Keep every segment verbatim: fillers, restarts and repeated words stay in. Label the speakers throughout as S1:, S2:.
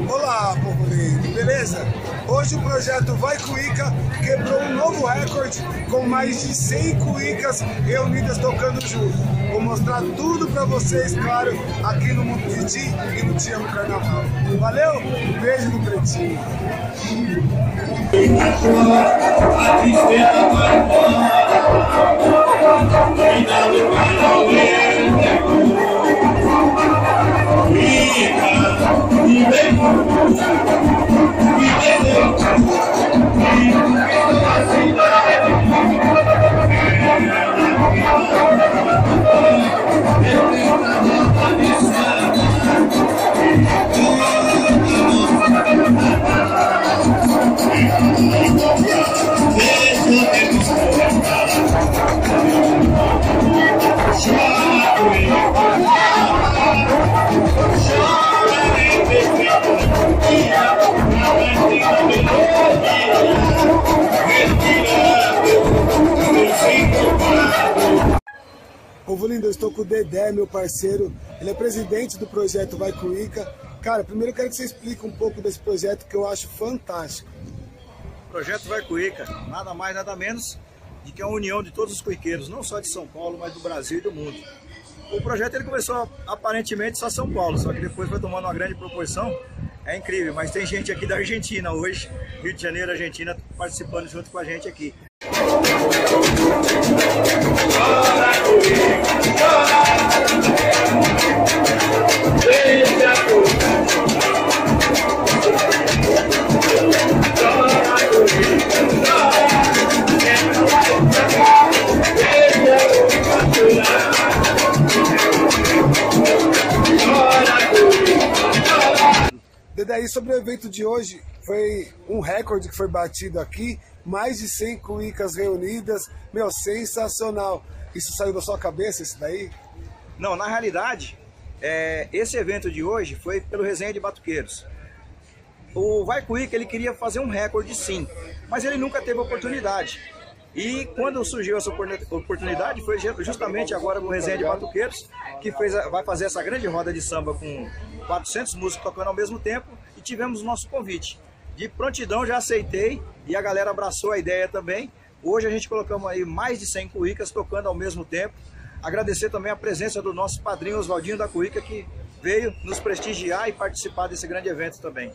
S1: Olá, povo lindo, beleza? Hoje o projeto Vai Cuíca quebrou um novo recorde com mais de cem cuícas reunidas tocando junto. Vou mostrar tudo pra vocês, claro, aqui no Mundo de Ti e no Te Amo Carnaval. Valeu? Um beijo do Pretinho. Povo lindo, eu estou com o Dedé, meu parceiro. Ele é presidente do projeto Vai Cuíca. Cara, primeiro eu quero que você explique um pouco desse projeto que eu acho fantástico.
S2: O projeto Vai Cuíca, nada mais, nada menos de que a união de todos os cuiqueiros, não só de São Paulo, mas do Brasil e do mundo. O projeto ele começou aparentemente só São Paulo, só que depois foi tomando uma grande proporção. É incrível, mas tem gente aqui da Argentina hoje, Rio de Janeiro, Argentina, participando junto com a gente aqui.
S1: Daí sobre o evento de hoje, foi um recorde que foi batido aqui, mais de cem cuícas reunidas, meu, sensacional. Isso saiu da sua cabeça, isso daí?
S2: Não, na realidade, é, esse evento de hoje foi pelo Resenha de Batuqueiros. O Vai Cuíca, ele queria fazer um recorde sim, mas ele nunca teve oportunidade. E quando surgiu essa oportunidade, foi justamente agora no Resenha de Batuqueiros, que fez, vai fazer essa grande roda de samba com quatrocentos músicos tocando ao mesmo tempo, e tivemos o nosso convite. De prontidão já aceitei e a galera abraçou a ideia também. Hoje a gente colocamos aí mais de cem cuícas tocando ao mesmo tempo. Agradecer também a presença do nosso padrinho Oswaldinho da Cuíca, que veio nos prestigiar e participar desse grande evento também.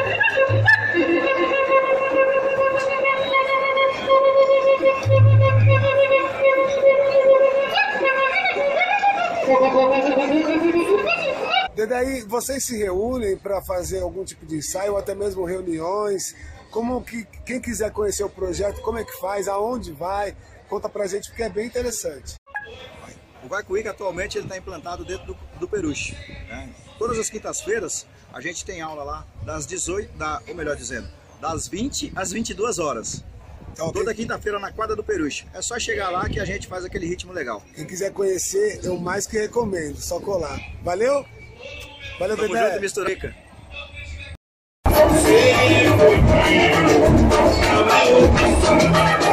S1: Daí vocês se reúnem para fazer algum tipo de ensaio ou até mesmo reuniões? Como que quem quiser conhecer o projeto, como é que faz, aonde vai? Conta pra gente porque é bem interessante.
S2: O Vai Cuíca atualmente ele está implantado dentro do, do Peruche, né? Todas as quintas-feiras a gente tem aula lá das dezoito, da, ou melhor dizendo, das vinte às vinte e duas horas. Okay. Toda quinta-feira na quadra do Peruche. É só chegar lá que a gente faz aquele ritmo legal.
S1: Quem quiser conhecer, eu mais que recomendo, só colar. Valeu? Valeu,
S2: Tamo
S1: Dedé.
S2: junto, Misturica.
S3: Sim,